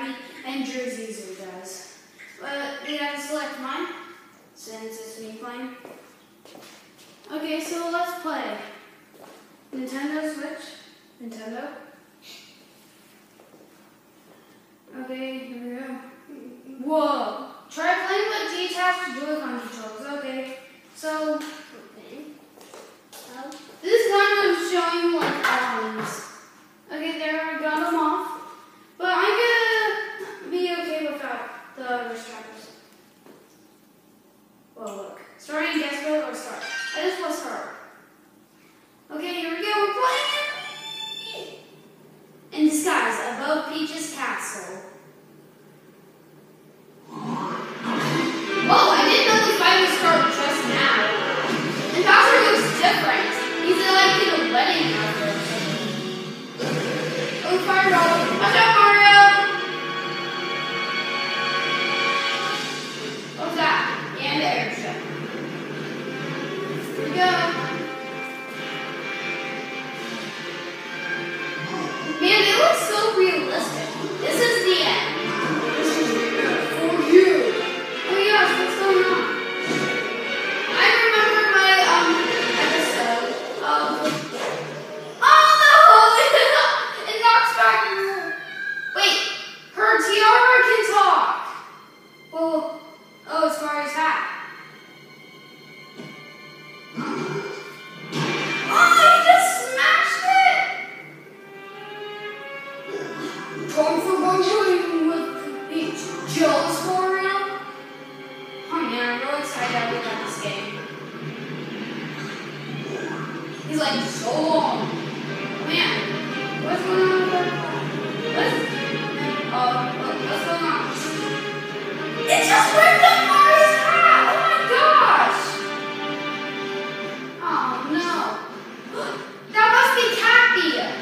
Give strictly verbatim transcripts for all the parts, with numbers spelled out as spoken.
Cappy, and Jersey Zoo does. But you have to select mine, since it's me playing. Okay, so let's play. Nintendo Switch. Nintendo. Okay, here we go. Whoa! Try playing with detached Joy-Con controls. Okay, so Okay. Oh. this is kind of showing you like arms. Okay, there I got them off. But I'm gonna be okay without the wrist trackers. Well, look. Starting guess go or start. I just want to start. Okay, here we go. We're playing in disguise above Peach's castle. Whoa, I didn't know the fight would start just now. And Bowser looks different. He's like in a wedding outfit. Oh, fire roll. Watch out, Mario! What's that? And the airship. Here we go. Man, it looks so realistic. This is the end. This is the end for you. Oh my gosh, what's going on? I remember my um episode of oh no! It knocks back her. Wait, her tiara can talk. Well, oh, it's Mario's hat. Oh, he just smashed it! Time for one shooting with Peach. Jealous for real? Oh man, I'm really excited that we got this game. He's like, so long. Man, what's going on with that? What's, uh, what, what's going on? It just ripped up Mario's hat! Oh my gosh! Oh no. That must be Cappy!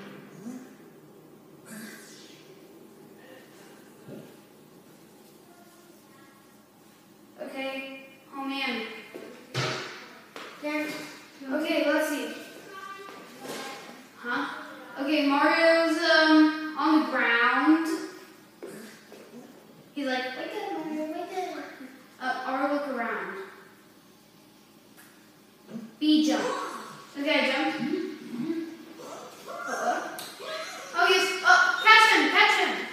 Okay. Oh man. There. Okay, let's see. Huh? Okay, Mario's um on the ground. He's like, wake up, Mario, wake up. Uh, or look around. B jump. Okay, jump. Uh-oh. Oh yes. Oh, catch him, catch him.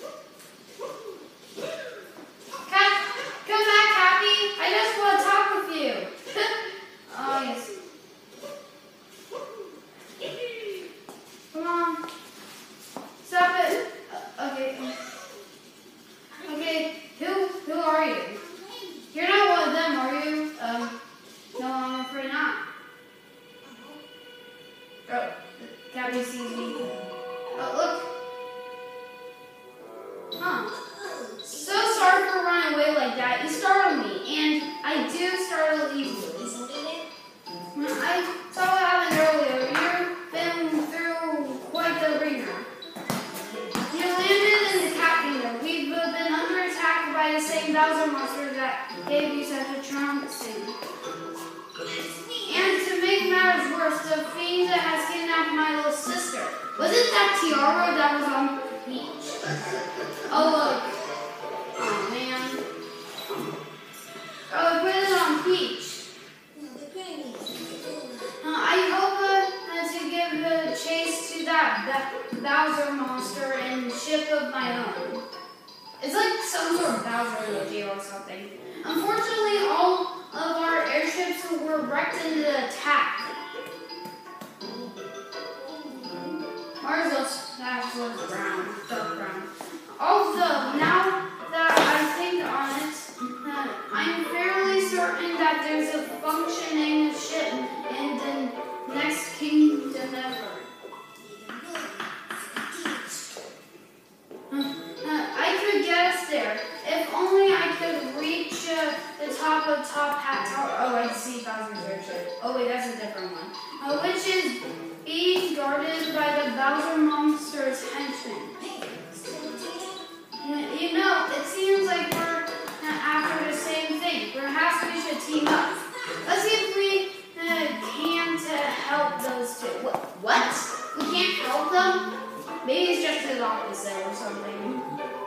Catch, come back, Cappy. I just want to talk with you. Oh yes. Come on. Stop it. Uh, okay. Okay. Who who are you? You're not one of them, are you? Um. No, I'm afraid not. Oh, Cappy sees me. Oh, look. Huh. So sorry for running away like that. You startled me, and I do startle you. I saw what happened earlier. You've been through quite the ringer. You landed in the Cat Kingdom. We've been under attack by the same Bowser monster that gave you such a trouncing. And to make matters worse, the fiend has kidnapped my little sister. Wasn't that tiara that was on Peach? Oh look. Oh man. Oh, put it on Peach. Uh, I hope uh, to give a chase to that Bowser monster and ship of my own. It's like some sort of Bowser emoji or something. Unfortunately, all of our airships were wrecked in the attack. Ours looks, that looks brown, dark brown. Also, now that I think on it, uh, I'm fairly certain that there's a functioning ship in the next kingdom ever. Uh, I could get us there. If only I could reach uh, the top of Top Hat Tower. Oh, I see Bowser's airship. Oh wait, that's a different one. Uh, which is being guarded by the Bowser monster's henchmen. You know, it seems like we're after the same thing. Perhaps we should team up. Let's see if we uh, can to help those two. What? What? We can't help them? Maybe it's just the opposite or something.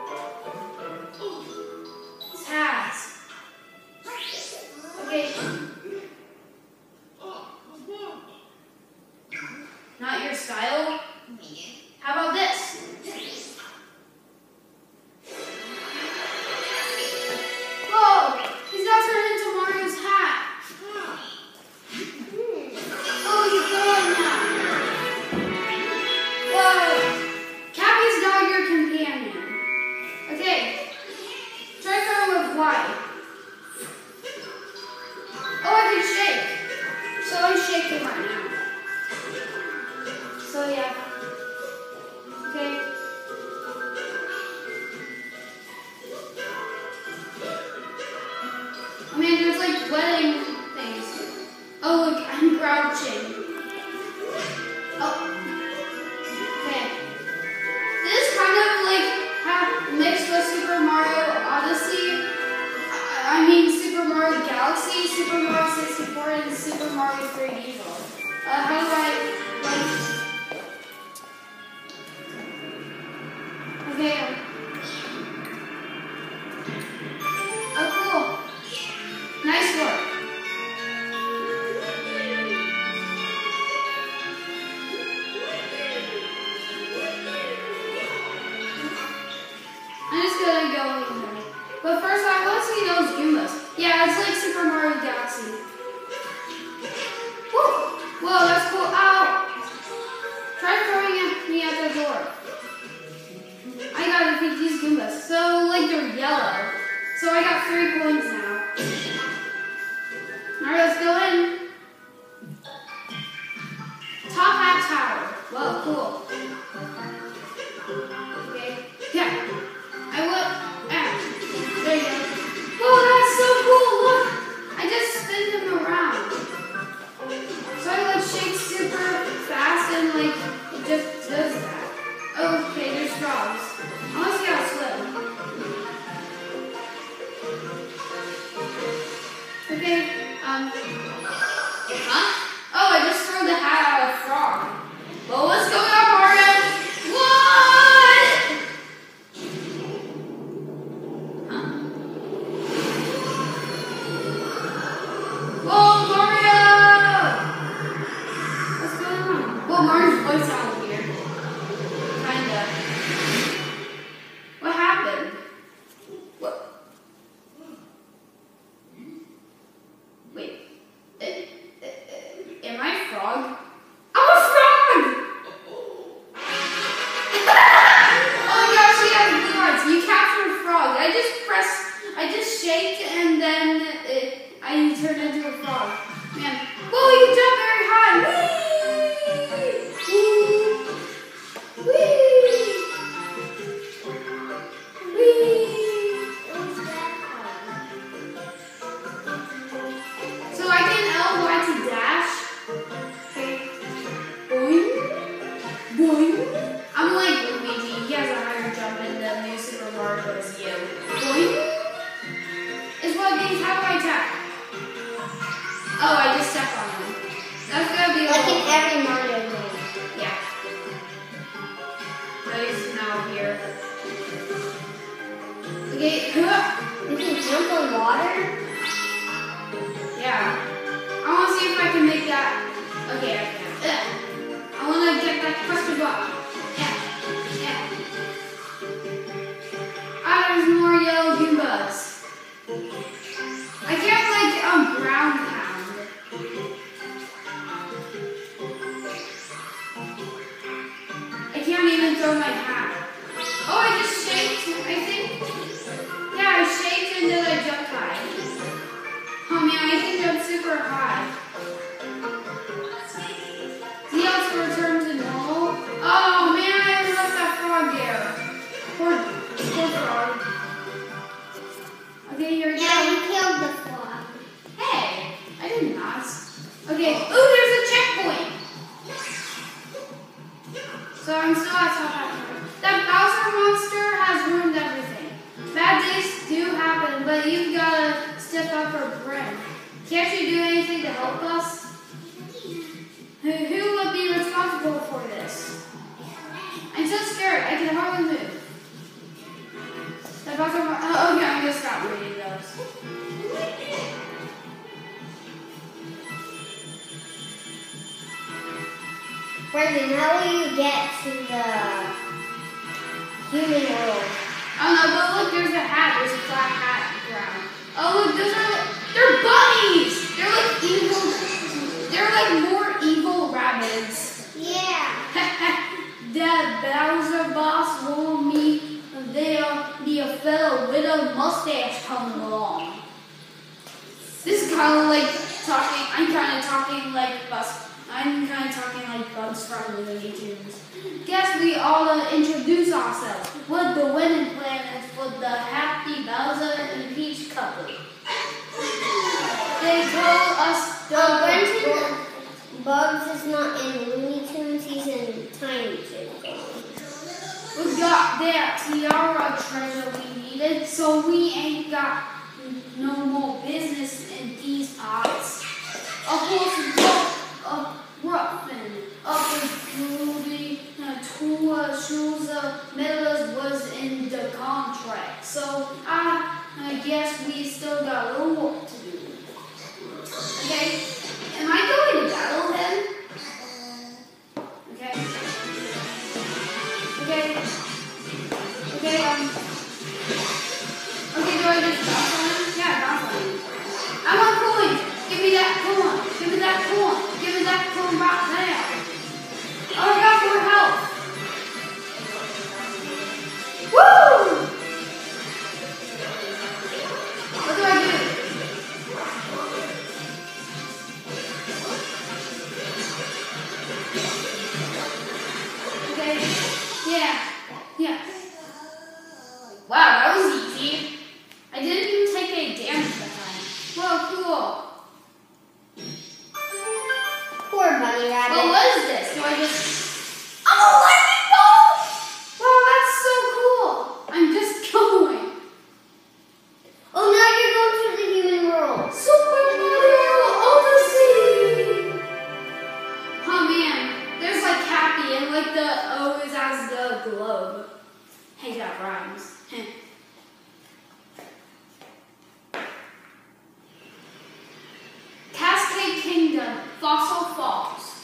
Yeah, it's like Super Mario Galaxy. Woo! Whoa, that's cool. Ow! Try throwing at me at the door. I gotta defeat these Goombas. So, like, they're yellow. So I got three coins now. Alright, let's go in. Top hat tower. Whoa, cool. Okay. Yeah. I will. Ah. There you go. Whoa, that's so cool. Look. I just spin him around. So I like shake super fast and like it just does that. Okay, there's frogs. I want to see how to swim. Okay, um, huh? Oh, I just threw the hat out of a frog. Well, what's going on, Mario? What? Huh? Whoa, Mario! What's going on? Well, Mario's voice sounds weird. Kinda. What happened? What? Wait. Uh, uh, uh, am I a frog? I'm a frog! Oh my gosh, she has blue eyes. You captured a frog. I just pressed, I just shaked and then it, I turned into a frog. Man. Whoa, you jump very high. Whee! Whee! So I can L Y to dash. Okay. Boing. Boing. I'm like Luigi. He has a higher jump in the new Super Mario Bros. U. Boing. Is what means how do I attack? Oh, I just stepped on him. That's gonna be Like a in every Mario game. yeah. So he's now here. Okay. You can jump on water? Yeah. I want to see if I can make that. Okay, I can. Ugh. I want to get that crusted block. Yeah. Yeah. Ah, there's more yellow Goombas. I can't like um ground pound. I can't even throw my hat. Oh, I just shaked. I think. Yeah, I shaked and then I jumped high. Oh man, I can jump super high. See how it's returned to normal? Oh man, I left that frog there. Poor, poor frog. Okay, here we go. Yeah, you killed the frog. Hey, I did not. Okay, ooh, there's a checkpoint. So I'm still at top half. That Bowser monster has ruined everything. Bad days do happen, but you've gotta step up or brim. Can't you do anything to help us? Who, who would be responsible for this? I'm so scared, I can hardly move. That Bowser mon- oh, okay, I'm gonna stop reading those. Brendan, how will you get to the human world? I don't know, but look, there's a hat. There's a flat hat ground. Oh, look, those are, they're bunnies! They're like evil, they're like more evil rabbits. Yeah. That Bowser boss warned me there'll be a fellow with a mustache coming along. This is kind of like talking, I'm kind of talking like Bus, I'm kind of talking like Bugs from Looney Tunes. Guess we ought to introduce ourselves. What the winning plan is for the happy Bowser and Peach couple. They told us the Oh, Brendan, Bugs is not in Looney Tunes, he's in Tiny Toons. we got that tiara treasure we needed, so we ain't got no more business in these parts. Of course, a Ruffin, up with Rudy, two uh, shoes of Miller's was in the contract. So I, I guess we still got a little work to do. Okay, am I going to battle him? Okay. Okay. Okay, um. Okay, do I just bounce on him? Yeah, bounce on him. Cascade Kingdom, Fossil Falls.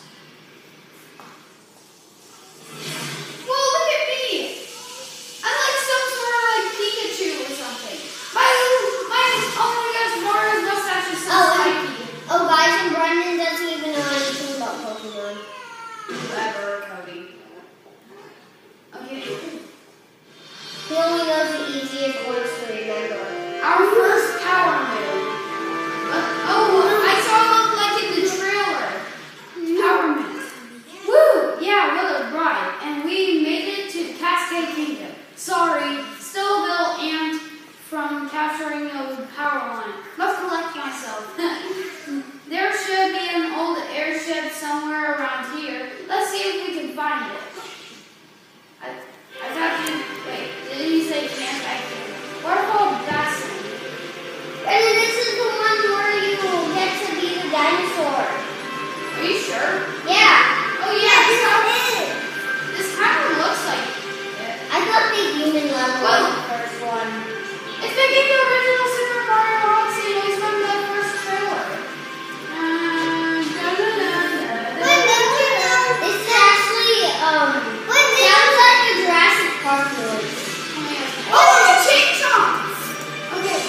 Whoa, look at me! I'm like some sort of like Pikachu or something. My, my, oh my gosh, Mario's mustache is so Oh, spiky. Oh, guys, and Brendan doesn't even know anything about Pokemon. Whatever, Cody. Okay. He only knows the easiest words to remember. Our first power move. Uh, oh, I saw it like in the trailer. Power move. Woo! Yeah, what a ride. And we made it to Cascade Kingdom. Sorry, still a little amped from capturing the power line. Must collect myself. There should be an old airship somewhere around here. Let's see if we can find it. I, I thought you, wait, did you say camp back here? Waterfall Basin. And this is the one where you get to be the dinosaur. Are you sure? Yeah. Oh yeah, this, Yes, kind it is. this kind of looks like it. I thought the human level was Whoa. the first one. It's making the original Super Mario Odyssey noise from the first trailer. Uh, da, da, da, da, da. Wait, don't you know? This is actually, um, Wait, sounds like a Jurassic Park noise. Oh, it's a chainsaw! Okay.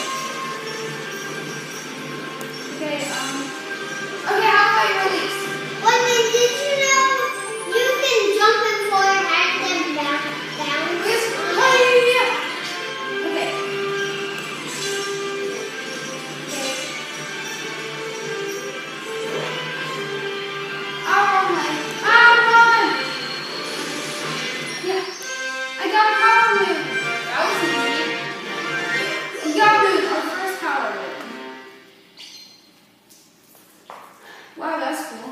Okay, um. Okay, how do I release? Wait, wait, did you know you can jump and fly your head then down, down? Yes. Oh, yeah, yeah. Okay. Oh my. Oh my. Yeah. I got a power move. That was easy. We got move, our first power move. Wow, that's cool.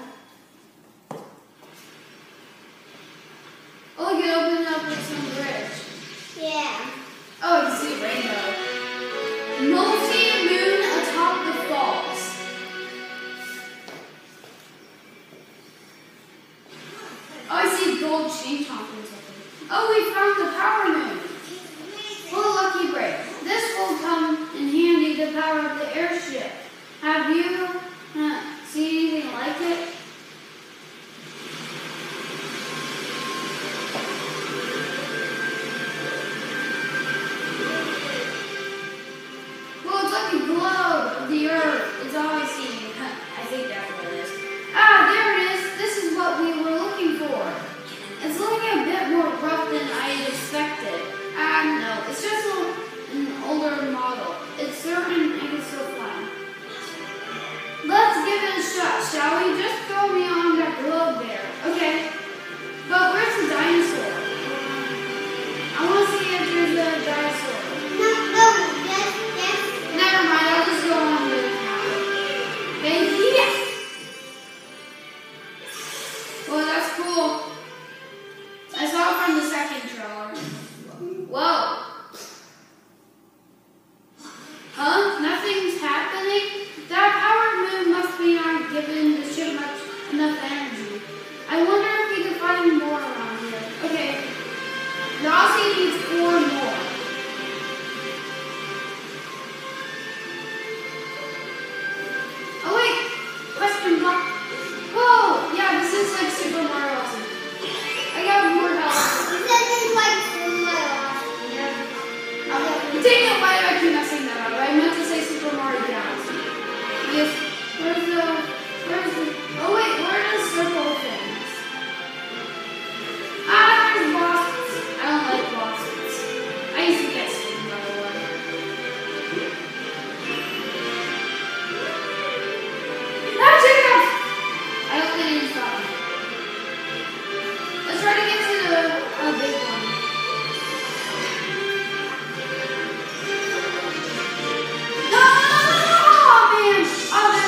Oh, you can open it up with some bridge. Yeah. Oh, you can see a rainbow. Multi moon atop the falls. Oh, I see gold chain chomp or something. Oh, we found the power moon. Well, lucky break. This will come in handy to power up the airship. Have you uh, seen anything like it? Well, it's like a globe of the earth. It's always seen. I think that's what it is. Ah, there it is. This is what we were looking for. It's looking a bit more rough than I had expected. Ah, no. It's just a, an older model. It's certain it can still fly. Let's give it a shot, shall we? Just throw me on that globe there. Okay. But where's the dinosaur? I want to see if there's a dinosaur. No, no, yes, yes. Never mind, I'll just go on with it now. Baby, yeah! Well, that's cool. I saw it from the second trailer. Whoa. Huh? Nothing's happening? That power move must be not giving the ship much enough energy. I wonder if we can find more around here. Okay. The Aussie needs four more. Oh wait! Question block. Whoa! Yeah, this is like Super Mario Odyssey. I got more health. You said it's like Super Mario Odyssey. Yeah. Okay. Dang it, why did I keep messing that up? I meant to say Super Mario Galaxy. Yes. Where's the... Where's the... Oh wait, where are the circle things? Ah, there's bosses. I don't like bosses. I used to get stung, by the way. Ah, Jacob! I hope they didn't stop me. Let's try to get to the uh, big one. No, no, no, no, no, no! Oh, man! Oh,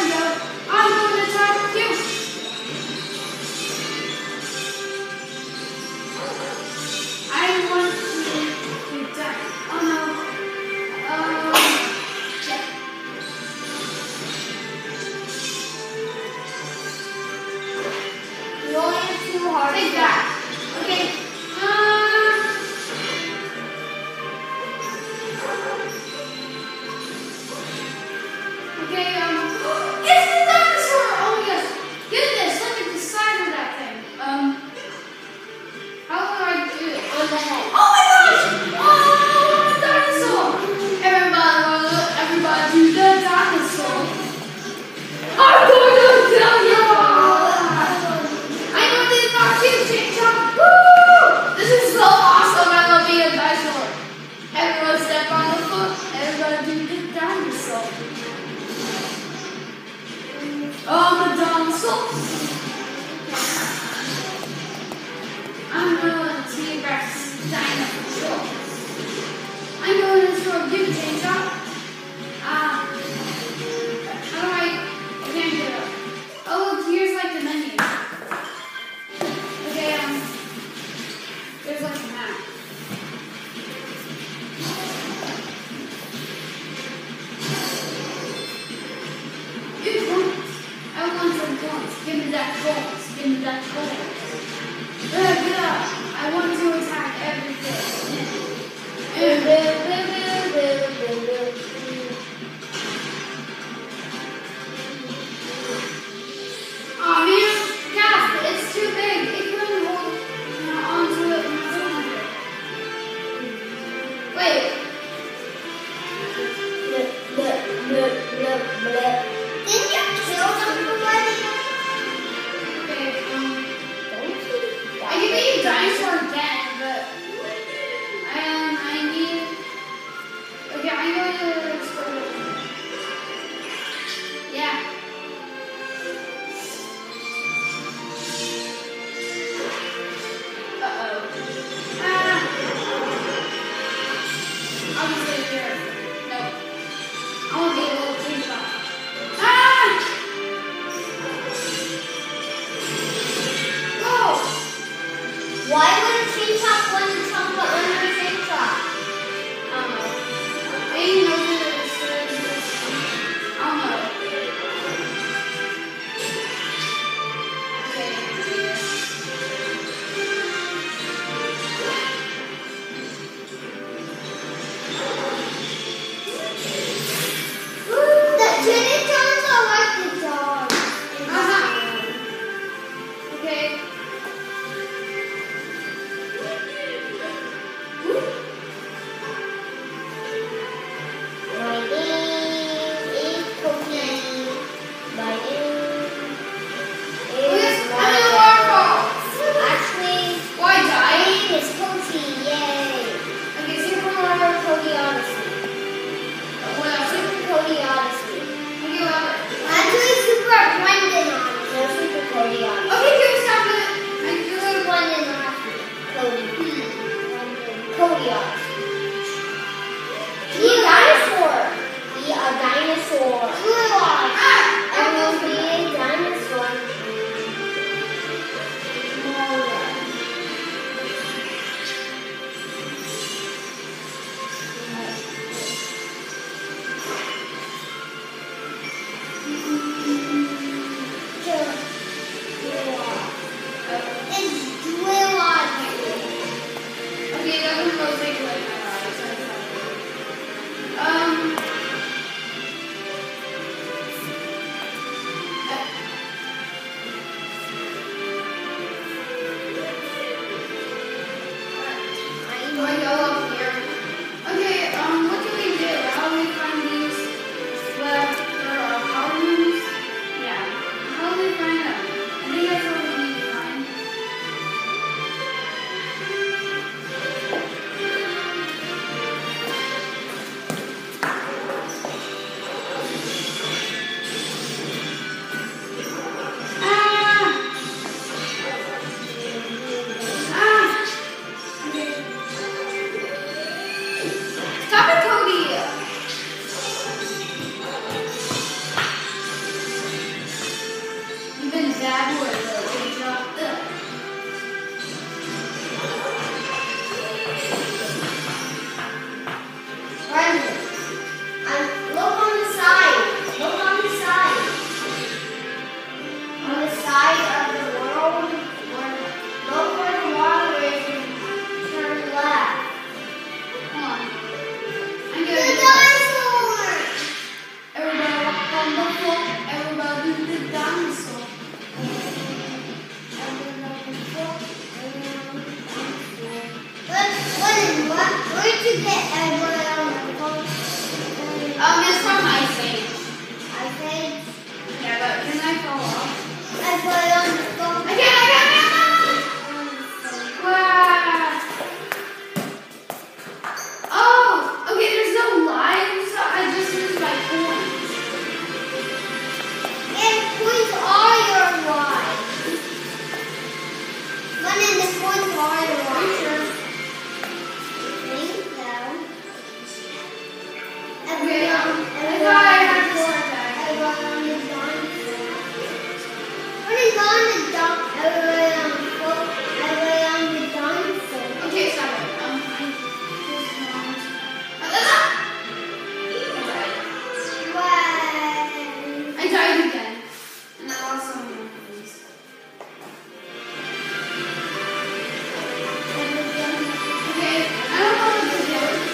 Oh, dude, chainsaw? Ah. How do I... I can't get up. Oh, look, here's like the menu. Okay, um... there's like a map. Dude, coins. I want some coins. Give me that coins. Give me that coins. Ugh, get up. I want to attack everything. Oh man, Gasp, it's too big. It couldn't hold uh, onto it in cylinder. Wait. Did you kill somebody? Okay, um, I can make you dinosaur again, but um, I need. Okay, I'm going to explore it. Yeah. Uh-oh. Ah! I'll just stay here. Nope. I want to be a little chainsaw. Ah! Go! Why would a chainsaw want to jump under a chainsaw? I don't know. I didn't know that it said this. I don't know. The chicken chainsaw like the dog. Uh-huh. Okay. My name is Cookie. My name Oh, is yes, I'm in the waterfall. Actually, Why my die? name is Cookie. Yay! Okay, see Super if Mario Cody Odyssey. what else? Super Cody Odyssey. Okay, what else? Actually, Super Brendan Odyssey. No, Super Cody Odyssey. Okay, can we stop it? I feel Super like Brendan Odyssey. Cody. Cody Odyssey. Be a dinosaur. Be a dinosaur. ah, I will be a dinosaur. It's Drill Odyssey. okay, that was rotate like my eyes. Um. Do I go up here? Okay, um, what do we do? How do we find these left for our power rooms? Yeah. How do we find them? I think that's what we need to find. Ah! Ah! Okay. Stop it, Cody! You've been a bad boy, little chainsaw. Ugh. Brendan, um, look on the side. Look on the side. On the side of the world, where, look where the water is and turn left. Come on. I'm The gonna dinosaur! everybody walk on the floor. Everybody do the dinosaur. What, what, what, where'd you get everyone on the phone? Um, it's from Ice Age. I said, Yeah, but can I fall off? I put it on the phone. I can't, I can't, I can't! Wow. Oh, okay, there's no lives, so I just used my coins. And points are your lives. Brendan, the points are your Are you lives. sure? I think so. Okay, um, I thought I had to start that. Everyone on the dinosaur. What is on the dinosaur? Everyone on the foot. Everyone on the dinosaur. Okay, stop it. Um, I just want. Uh, that's not. What? I died again. And I lost some of my friends. Okay, I don't know what to do.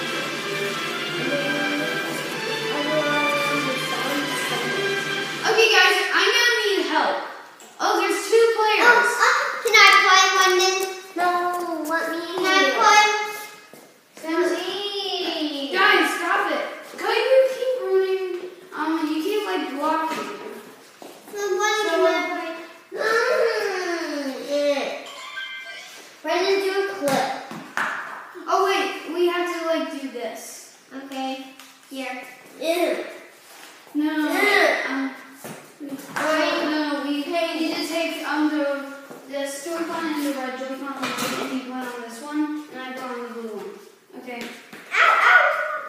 Okay, guys, I'm gonna need help. Oh, there's two players. Oh, oh, can I play one then? No, let me. Can I play? Let me. Guys, stop it. Go, you keep ruining. Um, you keep like blocking. So what So, can I play? Mm, yeah. Brendan, do a clip. Oh wait, we have to like do this. Okay. Here. Ew. No, no, Yeah. um, no, no, we need to take um the this Joy-Con and the red Joy-Con, and you put on this one, and I put on the blue one. Okay. Ow, ow.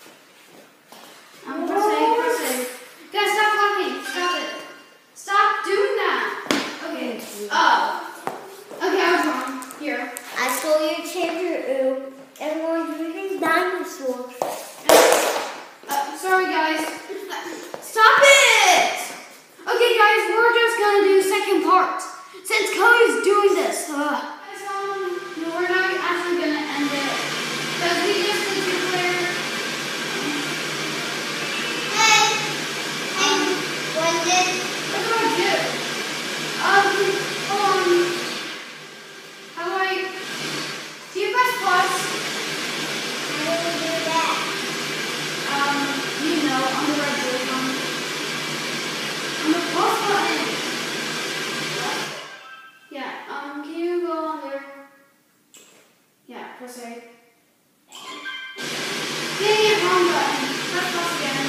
Um, press A, press A. Guys, stop blocking. Stop it. Stop doing that. Okay. Oh. Okay, I was wrong. Here. I stole your changer, ooh. Everyone's using dinosaurs. Uh, sorry, guys. Stop it! Okay, guys, we're just gonna do second part. Since Cody's doing this. Ugh. Guys, um, no, we're not actually gonna end it. Because we just did two player. Hey, hey, Brendan. What do I do? Um, hold on. How do I. Do you press plus? How do we do that? Um, you know, on the red Joy-Con. On the plus button. Yeah, um, can you go on there? Yeah, press A. Dang it, wrong button. Press plus again.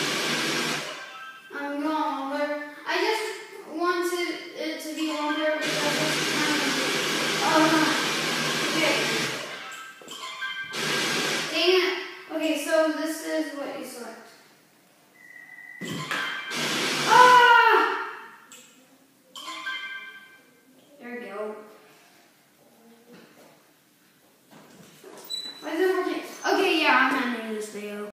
I'm going longer. I just wanted it to be longer because it's kind of. Oh, okay. Dang it. Okay, so this is what you select.